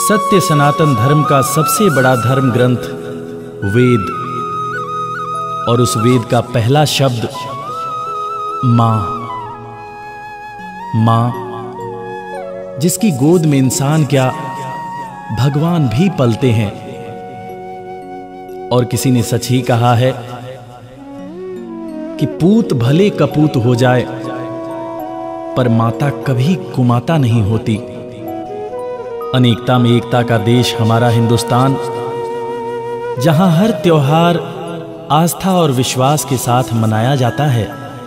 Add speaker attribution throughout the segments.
Speaker 1: सत्य सनातन धर्म का सबसे बड़ा धर्म ग्रंथ वेद, और उस वेद का पहला शब्द मां। मां, जिसकी गोद में इंसान क्या भगवान भी पलते हैं। और किसी ने सच ही कहा है कि पूत भले कपूत हो जाए पर माता कभी कुमाता नहीं होती। अनेकता में एकता का देश हमारा हिंदुस्तान, जहां हर त्योहार आस्था और विश्वास के साथ मनाया जाता है।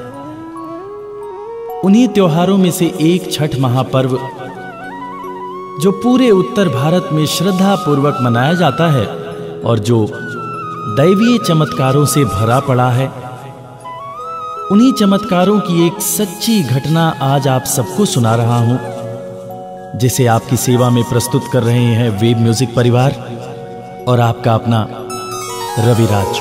Speaker 1: उन्हीं त्योहारों में से एक छठ महापर्व, जो पूरे उत्तर भारत में श्रद्धा पूर्वक मनाया जाता है और जो दैवीय चमत्कारों से भरा पड़ा है। उन्हीं चमत्कारों की एक सच्ची घटना आज आप सबको सुना रहा हूं, जिसे आपकी सेवा में प्रस्तुत कर रहे हैं वेब म्यूजिक परिवार और आपका अपना रविराज।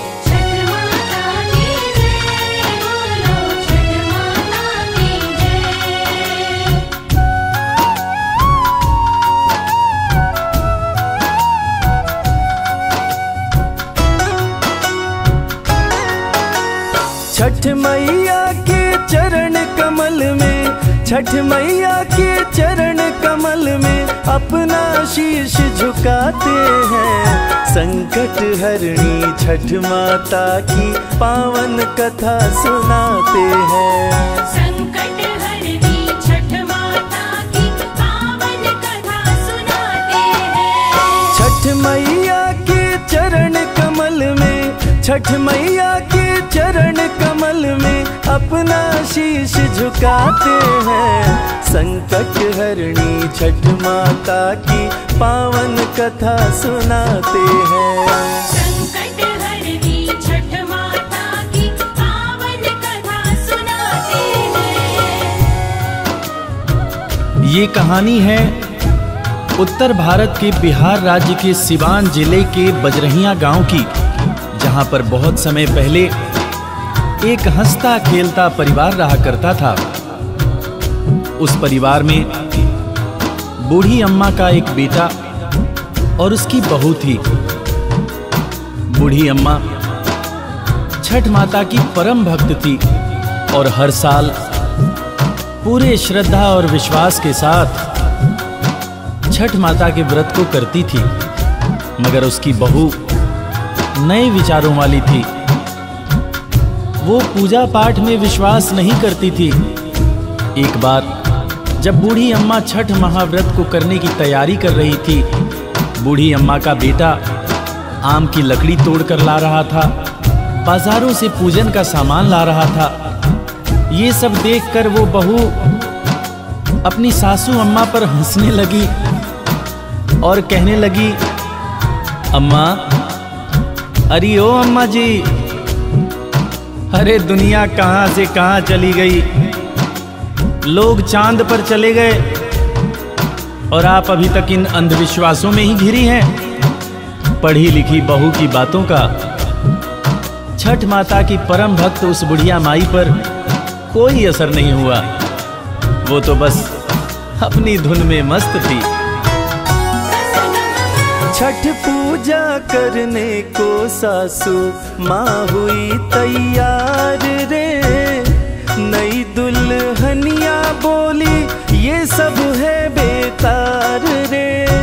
Speaker 2: छठ मैया के चरण कमल में, छठ मैया के चरण कमल में अपना शीश झुकाते हैं। संकट हरणी छठ माता की पावन कथा सुनाते हैं।
Speaker 3: संकट हरणी छठ माता की पावन कथा सुनाते हैं।
Speaker 2: छठ मैया के चरण कमल में, छठ मैया के चरण कमल में अपना शीश झुकाते हैं। संकट हरणी छठ माता की पावन कथा सुनाते हैं।
Speaker 3: संकट हरणी छठ माता की पावन कथा सुनाते हैं।
Speaker 1: ये कहानी है उत्तर भारत के बिहार राज्य के सिवान जिले के बजरहिया गांव की, जहां पर बहुत समय पहले एक हंसता खेलता परिवार रहा करता था। उस परिवार में बूढ़ी अम्मा का एक बेटा और उसकी बहू थी। बूढ़ी अम्मा छठ माता की परम भक्त थी और हर साल पूरे श्रद्धा और विश्वास के साथ छठ माता के व्रत को करती थी। मगर उसकी बहू नए विचारों वाली थी। वो पूजा पाठ में विश्वास नहीं करती थी। एक बार जब बूढ़ी अम्मा छठ महाव्रत को करने की तैयारी कर रही थी, बूढ़ी अम्मा का बेटा आम की लकड़ी तोड़कर ला रहा था, बाजारों से पूजन का सामान ला रहा था। ये सब देखकर वो बहू अपनी सासू अम्मा पर हंसने लगी और कहने लगी, अम्मा, अरे ओ अम्मा जी, अरे दुनिया कहां से कहां चली गई। लोग चांद पर चले गए और आप अभी तक इन अंधविश्वासों में ही घिरी हैं। पढ़ी लिखी बहू की बातों का छठ माता की परम भक्त उस बुढ़िया माई पर कोई असर नहीं हुआ। वो तो बस अपनी धुन में मस्त थी।
Speaker 2: छठ पूजा करने को सासू माँ हुई तैयार रे। नई दुल्हनिया बोली ये सब है बेकार रे।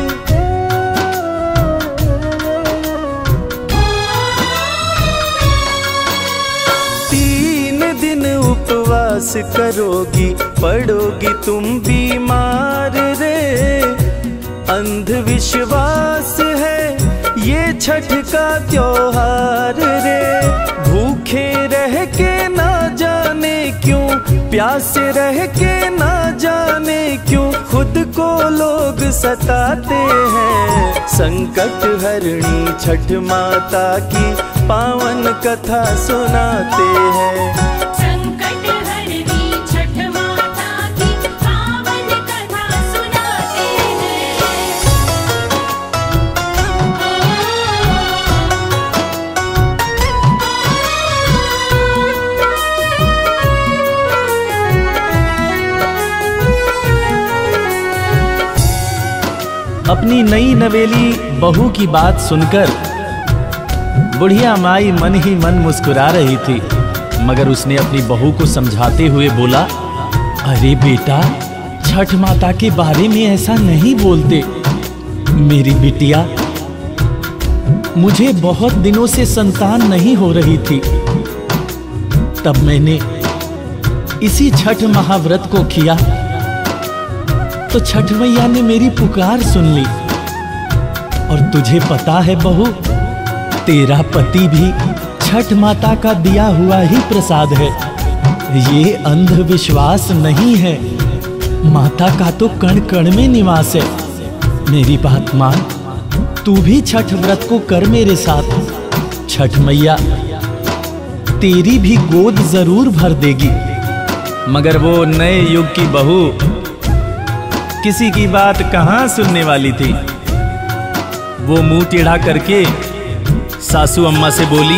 Speaker 2: उपवास करोगी, पड़ोगी तुम बीमार रे। अंधविश्वास है ये छठ का त्योहार रे। भूखे रह के ना जाने क्यों, प्यासे रह के ना जाने क्यों खुद को लोग सताते हैं। संकट हरणी छठ माता की पावन कथा सुनाते हैं।
Speaker 3: संकट हरणी छठ माता की पावन कथा सुनाते हैं।
Speaker 1: अपनी नई नवेली बहू की बात सुनकर बुढ़िया माई मन ही मन मुस्कुरा रही थी, मगर उसने अपनी बहू को समझाते हुए बोला, अरे बेटा, छठ माता के बारे में ऐसा नहीं बोलते। मेरी बिटिया, मुझे बहुत दिनों से संतान नहीं हो रही थी, तब मैंने इसी छठ महाव्रत को किया तो छठ मैया ने मेरी पुकार सुन ली। और तुझे पता है बहू, तेरा पति भी छठ माता का दिया हुआ ही प्रसाद है। ये अंधविश्वास नहीं है, माता का तो कण कण में निवास है। मेरी बात मान, तू भी छठ व्रत को कर मेरे साथ। छठ मैया तेरी भी गोद जरूर भर देगी। मगर वो नए युग की बहू किसी की बात कहां सुनने वाली थी। वो मुंह टेढ़ा करके सासू अम्मा से बोली,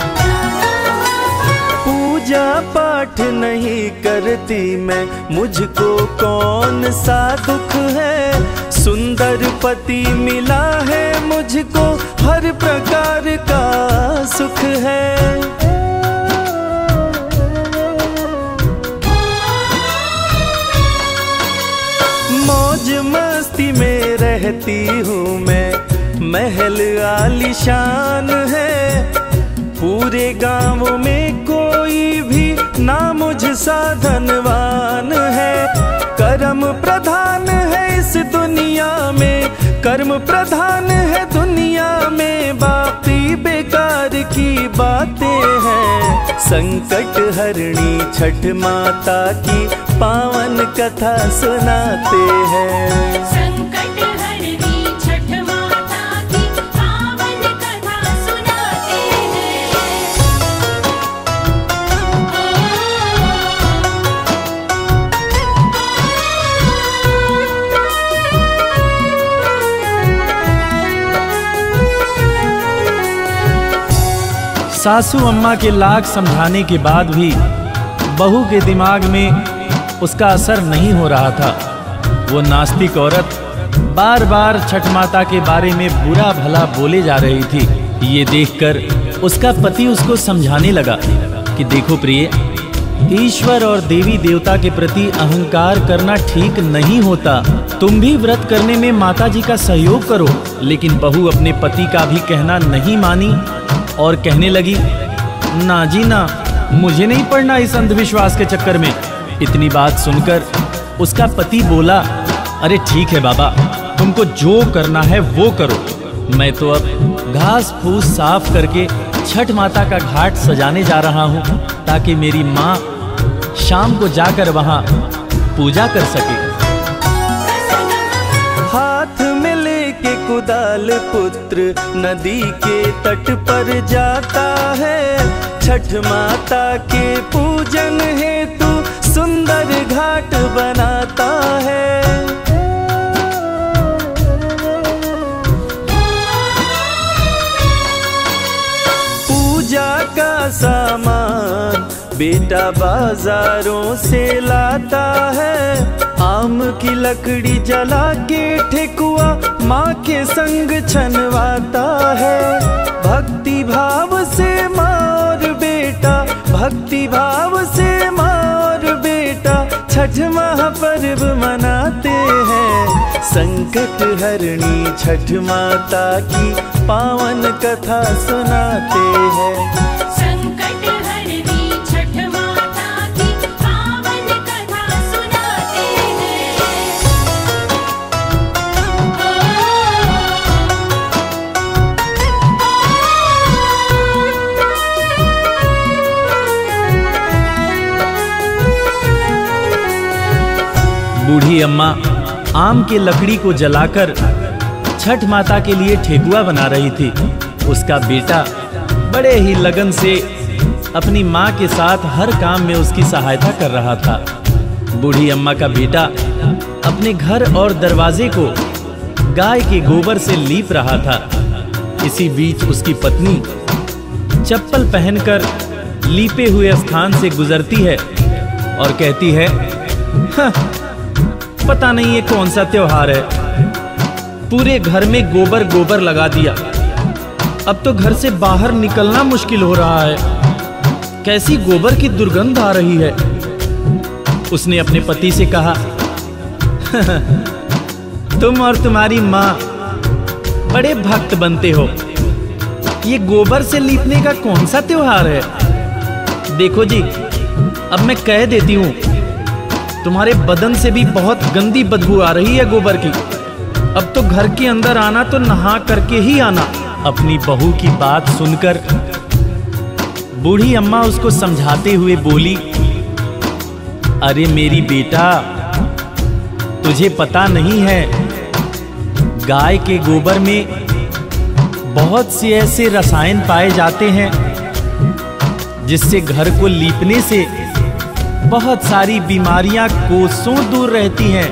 Speaker 2: पूजा पाठ नहीं करती मैं, मुझको कौन सा दुख है। सुंदर पति मिला है मुझको, हर प्रकार का सुख है। मौज मस्ती में रहती हूँ मैं, महल आलीशान है। पूरे गांव में कोई भी ना मुझसा धनवान है। कर्म प्रधान है इस दुनिया में, कर्म प्रधान है दुनिया में, बाकी बेकार की बातें हैं। संकट हरणी छठ माता की पावन कथा सुनाते हैं।
Speaker 3: संकट हरनी छठ माता की पावन कथा सुनाते
Speaker 1: सासू अम्मा के लाख समझाने के बाद भी बहू के दिमाग में उसका असर नहीं हो रहा था। वो नास्तिक औरत बार बार छठ माता के बारे में बुरा भला बोले जा रही थी। ये देखकर उसका पति उसको समझाने लगा कि देखो प्रिय, ईश्वर और देवी देवता के प्रति अहंकार करना ठीक नहीं होता। तुम भी व्रत करने में माता जी का सहयोग करो। लेकिन बहू अपने पति का भी कहना नहीं मानी और कहने लगी, ना जी ना, मुझे नहीं पड़ना इस अंधविश्वास के चक्कर में। इतनी बात सुनकर उसका पति बोला, अरे ठीक है बाबा, तुमको जो करना है वो करो। मैं तो अब घास फूस साफ करके छठ माता का घाट सजाने जा रहा हूँ, ताकि मेरी माँ शाम को जाकर वहाँ पूजा कर सके।
Speaker 2: हाथ में लेके कुदाल पुत्र नदी के तट पर जाता है। छठ माता के पूजन हेतु सुंदर घाट बनाता है। पूजा का सामान बेटा बाजारों से लाता है। आम की लकड़ी जला के ठेकुआ माँ के संग छनवाता है। भक्ति भाव से माँ और बेटा, भक्ति भाव से माँ और बेटा छठ महापर्व मनाते हैं। संकट हरणी छठ माता की पावन कथा सुनाते हैं।
Speaker 3: संकट हरनी छठ माता की पावन कथा सुनाते
Speaker 1: बूढ़ी अम्मा आम के लकड़ी को जलाकर छठ माता के लिए ठेकुआ बना रही थी। उसका बेटा बड़े ही लगन से अपनी माँ के साथ हर काम में उसकी सहायता कर रहा था। बूढ़ी अम्मा का बेटा अपने घर और दरवाजे को गाय के गोबर से लीप रहा था। इसी बीच उसकी पत्नी चप्पल पहनकर लीपे हुए स्थान से गुजरती है और कहती है, पता नहीं ये कौन सा त्योहार है, पूरे घर में गोबर गोबर लगा दिया। अब तो घर से बाहर निकलना मुश्किल हो रहा है। कैसी गोबर की दुर्गंध आ रही है। उसने अपने पति से कहा, तुम और तुम्हारी माँ बड़े भक्त बनते हो। ये गोबर से लीपने का कौन सा त्योहार है? देखो जी, अब मैं कह देती हूँ, तुम्हारे बदन से भी बहुत गंदी बदबू आ रही है गोबर की। अब तो घर के अंदर आना तो नहा करके ही आना। अपनी बहू की बात सुनकर बूढ़ी अम्मा उसको समझाते हुए बोली, अरे मेरी बेटा, तुझे पता नहीं है, गाय के गोबर में बहुत से ऐसे रसायन पाए जाते हैं जिससे घर को लीपने से बहुत सारी बीमारियां कोसों दूर रहती हैं।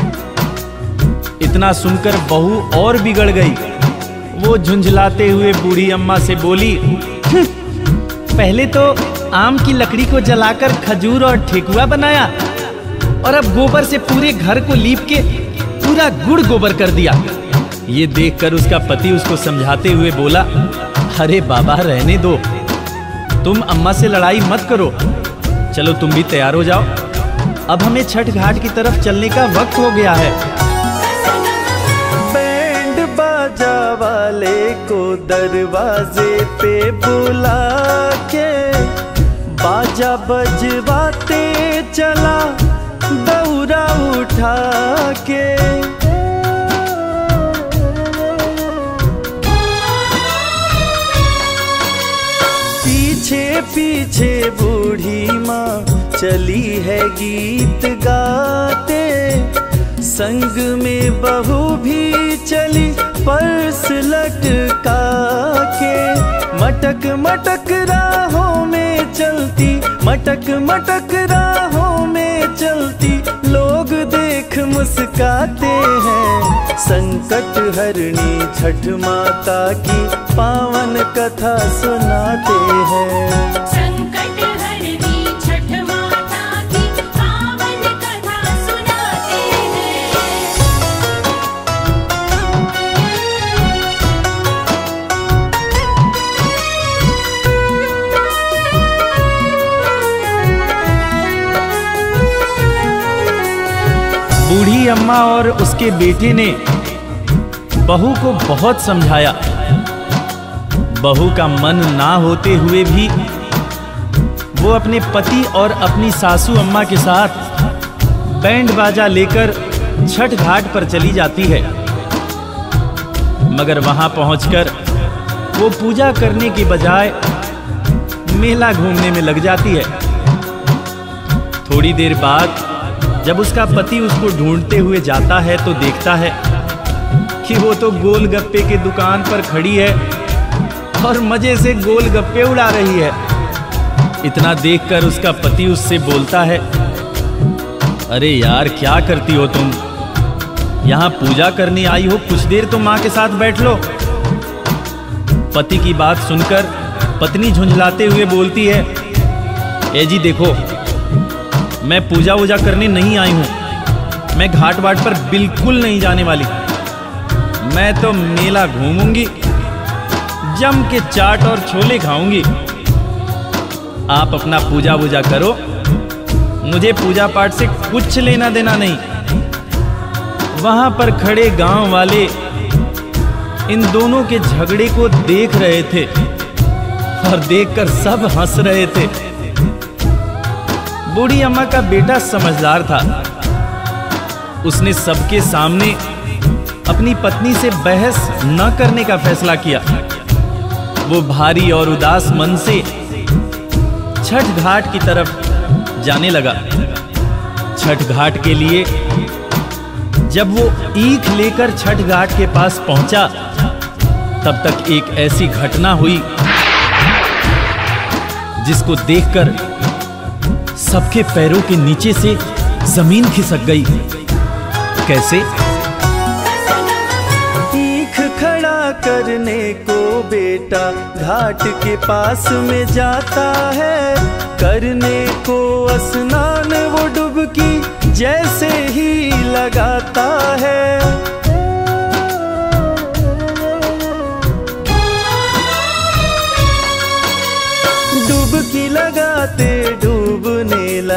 Speaker 1: इतना सुनकर बहू और बिगड़ गई। वो झुंझलाते हुए बूढ़ी अम्मा से बोली, पहले तो आम की लकड़ी को जलाकर खजूर और ठेकुआ बनाया, और अब गोबर से पूरे घर को लीप के पूरा गुड़ गोबर कर दिया। ये देखकर उसका पति उसको समझाते हुए बोला, अरे बाबा रहने दो, तुम अम्मा से लड़ाई मत करो। चलो तुम भी तैयार हो जाओ, अब हमें छठ घाट की तरफ चलने का वक्त हो गया है।
Speaker 2: बैंड बाजा वाले को दरवाजे पे बुला के बाजा बजवाते चला दौरा उठा के। पीछे पीछे बूढ़ी माँ चली है गीत गाते, संग में बहू भी चली पर्स लटका के। मटक मटक राहों में चलती, मटक मटक राहों में चलती, लोग देख मुस्काते हैं। संकट हरणी छठ माता की पावन कथा सुनाते हैं।
Speaker 3: संकट हरनी छठ माता की पावन कथा सुनाते हैं।
Speaker 1: बूढ़ी अम्मा और उसके बेटे ने बहू को बहुत समझाया। बहू का मन ना होते हुए भी वो अपने पति और अपनी सासू अम्मा के साथ बैंड बाजा लेकर छठ घाट पर चली जाती है। मगर वहां पहुंचकर वो पूजा करने के बजाय मेला घूमने में लग जाती है। थोड़ी देर बाद जब उसका पति उसको ढूंढते हुए जाता है तो देखता है कि वो तो गोलगप्पे की दुकान पर खड़ी है और मजे से गोलगप्पे उड़ा रही है। इतना देखकर उसका पति उससे बोलता है, अरे यार क्या करती हो तुम, यहाँ पूजा करने आई हो, कुछ देर तो माँ के साथ बैठ लो। पति की बात सुनकर पत्नी झुंझलाते हुए बोलती है, ए जी देखो, मैं पूजा वूजा करने नहीं आई हूँ, मैं घाट वाट पर बिल्कुल नहीं जाने वाली। मैं तो मेला घूमूंगी, जम के चाट और छोले खाऊंगी। आप अपना पूजा वूजा करो, मुझे पूजा पाठ से कुछ लेना देना नहीं। वहां पर खड़े गांव वाले इन दोनों के झगड़े को देख रहे थे और देखकर सब हंस रहे थे। बूढ़ी अम्मा का बेटा समझदार था। उसने सबके सामने अपनी पत्नी से बहस न करने का फैसला किया। वो भारी और उदास मन से छठ घाट की तरफ जाने लगा। छठ घाट के लिए जब वो ईख लेकर छठ घाट के पास पहुंचा, तब तक एक ऐसी घटना हुई जिसको देखकर सबके पैरों के नीचे से जमीन खिसक गई। कैसे?
Speaker 2: ईख खड़ा करने को बेटा घाट के पास में जाता है, करने को स्नान वो डुबकी जैसे ही लगाता है।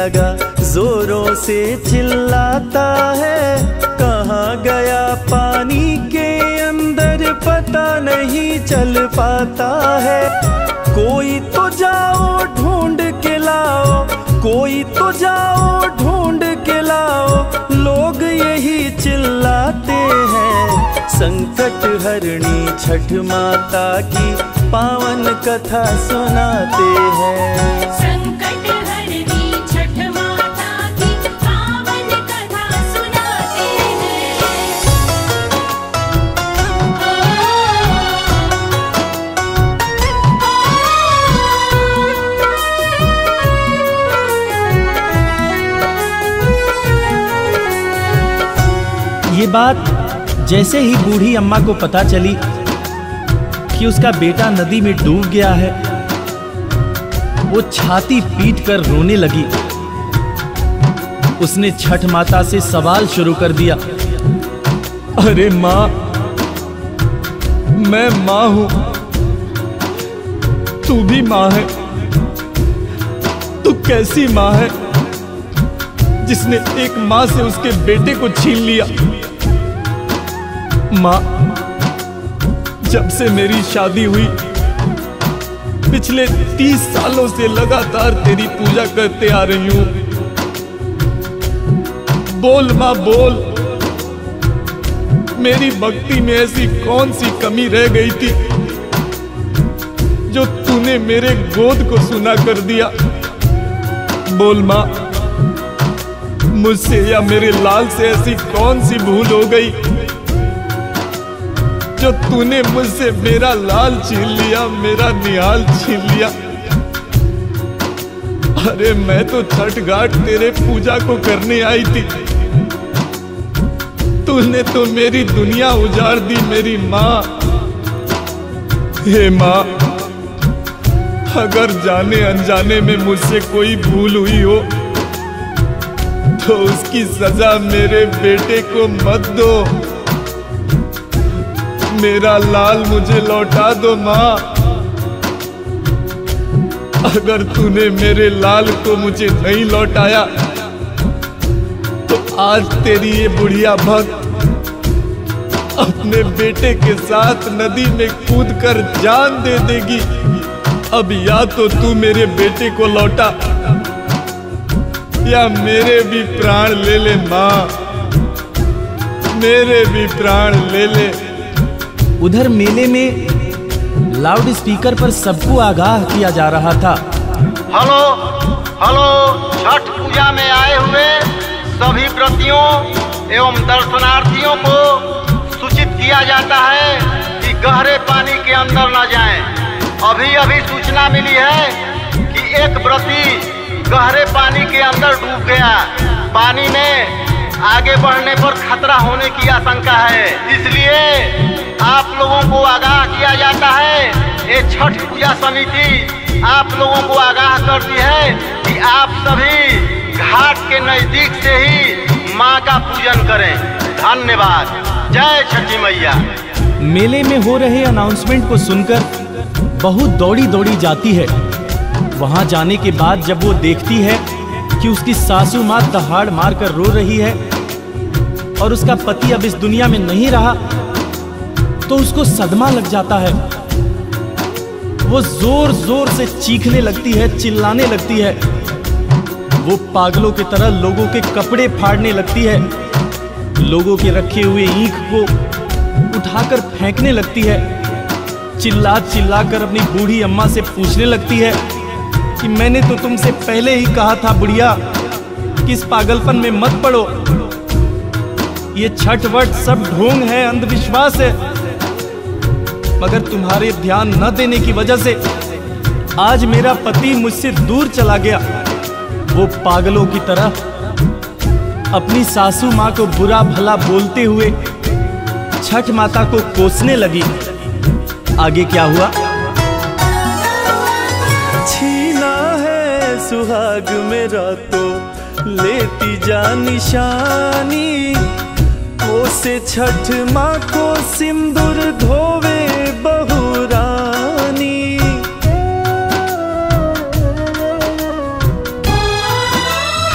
Speaker 2: लगा जोरों से चिल्लाता है, कहाँ गया पानी के अंदर पता नहीं चल पाता है। कोई तो जाओ ढूंढ के लाओ, कोई तो जाओ ढूंढ के लाओ, लोग यही चिल्लाते हैं। संकट हरणी छठ माता की पावन कथा सुनाते हैं।
Speaker 3: संकट हरनी छठ माता की पावन कथा सुनाते
Speaker 1: ये बात जैसे ही बूढ़ी अम्मा को पता चली कि उसका बेटा नदी में डूब गया है, वो छाती पीट कर रोने लगी। उसने छठ माता से सवाल शुरू कर दिया।
Speaker 2: अरे माँ, मैं माँ हूं, तू भी माँ है। तू कैसी माँ है जिसने एक माँ से उसके बेटे को छीन लिया? माँ, जब से मेरी शादी हुई पिछले 30 सालों से लगातार तेरी पूजा करते आ रही हूं। बोल माँ बोल, मेरी भक्ति में ऐसी कौन सी कमी रह गई थी जो तूने मेरे गोद को सुना कर दिया? बोल माँ, मुझसे या मेरे लाल से ऐसी कौन सी भूल हो गई जो तूने मुझसे मेरा लाल छीन लिया, मेरा निहाल छीन लिया? अरे मैं तो छठ घाट तेरे पूजा को करने आई थी, तूने तो मेरी दुनिया उजाड़ दी मेरी माँ। हे माँ, अगर जाने अनजाने में मुझसे कोई भूल हुई हो तो उसकी सजा मेरे बेटे को मत दो। मेरा लाल मुझे लौटा दो माँ। अगर तूने मेरे लाल को मुझे नहीं लौटाया तो आज तेरी ये बुढ़िया भक्त अपने बेटे के साथ नदी में कूदकर जान दे देगी। अब या तो तू मेरे बेटे को लौटा या मेरे भी प्राण ले ले माँ, मेरे भी प्राण ले ले।
Speaker 1: उधर मेले में लाउड स्पीकर पर सबको आगाह किया जा रहा था।
Speaker 4: हेलो हेलो, छठ पूजा में आए हुए सभी व्रतियों एवं दर्शनार्थियों को सूचित किया जाता है कि गहरे पानी के अंदर न जाएं। अभी अभी सूचना मिली है कि एक व्रती गहरे पानी के अंदर डूब गया। पानी में आगे बढ़ने पर खतरा होने की आशंका है, इसलिए आप लोगों को आगाह किया जाता है। ये छठ पूजा समिति आप लोगों को आगाह करती है कि आप सभी घाट के नजदीक से ही माँ का पूजन करें। धन्यवाद। जय छठी मैया।
Speaker 1: मेले में हो रहे अनाउंसमेंट को सुनकर बहुत दौड़ी दौड़ी जाती है। वहां जाने के बाद जब वो देखती है कि उसकी सासू माँ दहाड़ मारकर रो रही है और उसका पति अब इस दुनिया में नहीं रहा, तो उसको सदमा लग जाता है। वो जोर जोर से चीखने लगती है, चिल्लाने लगती है। वो पागलों की तरह लोगों के कपड़े फाड़ने लगती है, लोगों के रखे हुए ईंख को उठाकर फेंकने लगती है। चिल्ला चिल्ला कर अपनी बूढ़ी अम्मा से पूछने लगती है कि मैंने तो तुमसे पहले ही कहा था बुढ़िया कि इस पागलपन में मत पड़ो। ये छठ वट सब ढोंग है, अंधविश्वास है। मगर तुम्हारे ध्यान न देने की वजह से आज मेरा पति मुझसे दूर चला गया। वो पागलों की तरह अपनी सासू माँ को बुरा भला बोलते हुए छठ माता को कोसने लगी। आगे क्या हुआ?
Speaker 2: छीना है सुहाग मेरा तो लेती जा निशानी, कोसे छठ माँ को सिंदूर धोवे बहुरानी।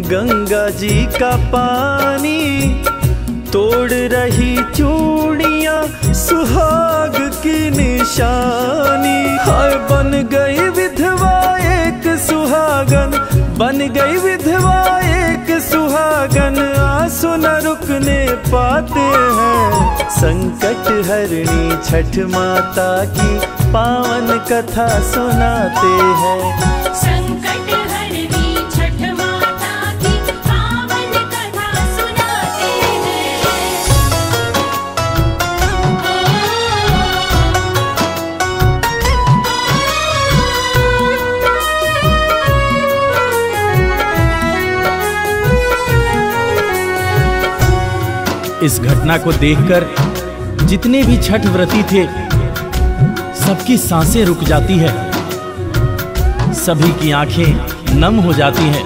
Speaker 2: गंगा जी का पानी, तोड़ रही चूड़ियां सुहाग की निशानी। हाय बन गई विधवा एक सुहागन, बन गई विधवा एक सुहागन, आंसू न रुकने पाते हैं। संकट हरणी छठ माता की पावन कथा सुनाते हैं।
Speaker 3: संकट हरनी छठ माता की पावन कथा सुनाते
Speaker 1: इस घटना को देखकर जितने भी छठ व्रती थे सबकी सांसें रुक जाती है, सभी की आंखें नम हो जाती हैं।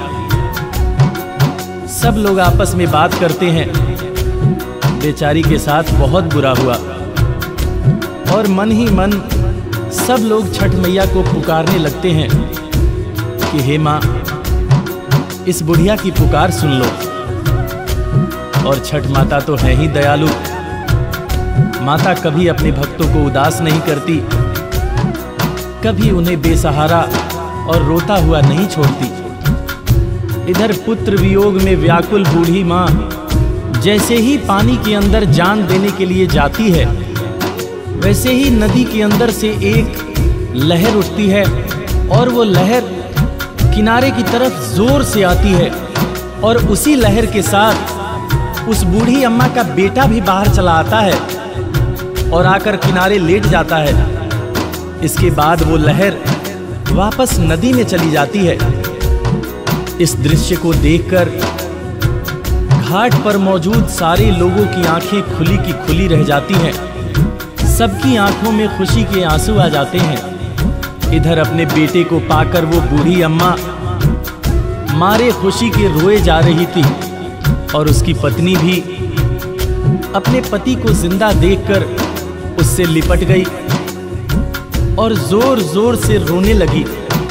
Speaker 1: सब लोग आपस में बात करते हैं। बेचारी के साथ बहुत बुरा हुआ और मन ही मन सब लोग छठ मैया को पुकारने लगते हैं कि हे माँ, इस बुढ़िया की पुकार सुन लो। और छठ माता तो है ही दयालु। माता कभी अपने भक्तों को उदास नहीं करती, कभी उन्हें बेसहारा और रोता हुआ नहीं छोड़ती। इधर पुत्र वियोग में व्याकुल बूढ़ी माँ जैसे ही पानी के अंदर जान देने के लिए जाती है, वैसे ही नदी के अंदर से एक लहर उठती है और वो लहर किनारे की तरफ जोर से आती है और उसी लहर के साथ उस बूढ़ी अम्मा का बेटा भी बाहर चला आता है और आकर किनारे लेट जाता है। इसके बाद वो लहर वापस नदी में चली जाती है। इस दृश्य को देखकर घाट पर मौजूद सारे लोगों की आंखें खुली की खुली रह जाती हैं। सबकी आंखों में खुशी के आंसू आ जाते हैं। इधर अपने बेटे को पाकर वो बूढ़ी अम्मा मारे खुशी के रोए जा रही थी और उसकी पत्नी भी अपने पति को जिंदा देखकर उससे लिपट गई और जोर जोर से रोने लगी।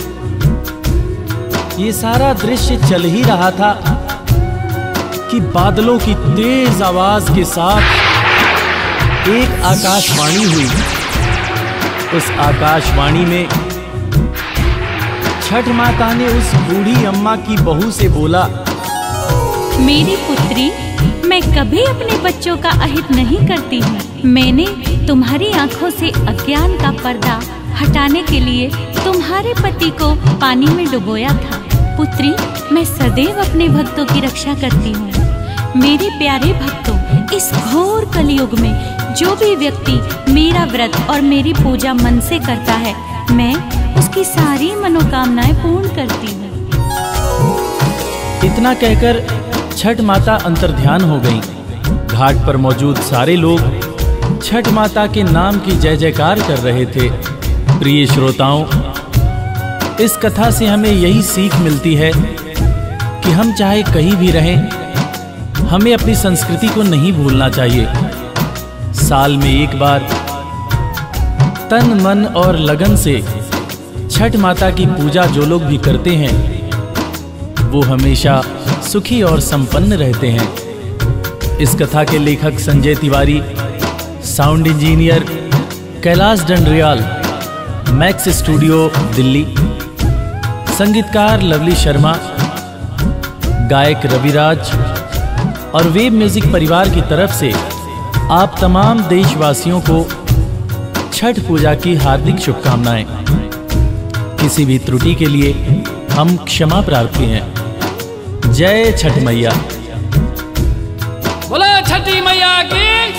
Speaker 1: ये सारा दृश्य चल ही रहा था कि बादलों की तेज आवाज के साथ एक आकाशवाणी हुई। उस आकाशवाणी में छठ माता ने उस बूढ़ी अम्मा की बहू से बोला,
Speaker 5: मेरी पुत्री, मैं कभी अपने बच्चों का अहित नहीं करती हूँ। मैंने तुम्हारी आंखों से अज्ञान का पर्दा हटाने के लिए तुम्हारे पति को पानी में डुबोया था। पुत्री, मैं सदैव अपने भक्तों की रक्षा करती हूँ। मेरे प्यारे भक्तों, इस घोर कलयुग में जो भी व्यक्ति मेरा व्रत और मेरी पूजा मन से करता है, मैं उसकी सारी मनोकामनाएं पूर्ण करती हूँ।
Speaker 1: इतना कहकर छठ माता अंतर्ध्यान हो गईं। घाट पर मौजूद सारे लोग छठ माता के नाम की जय जयकार कर रहे थे। प्रिय श्रोताओं, इस कथा से हमें यही सीख मिलती है कि हम चाहे कहीं भी रहें, हमें अपनी संस्कृति को नहीं भूलना चाहिए। साल में एक बार तन मन और लगन से छठ माता की पूजा जो लोग भी करते हैं, वो हमेशा सुखी और संपन्न रहते हैं। इस कथा के लेखक Sanjay Tiwari, sound engineer Kailash Dandriyal, max studio Delhi, संगीतकार लवली शर्मा, गायक रविराज और वेब म्यूजिक परिवार की तरफ से आप तमाम देशवासियों को छठ पूजा की हार्दिक शुभकामनाएं। किसी भी त्रुटि के लिए हम क्षमा प्रार्थी हैं। जय छठ मैया।
Speaker 6: बोला छठी मैया की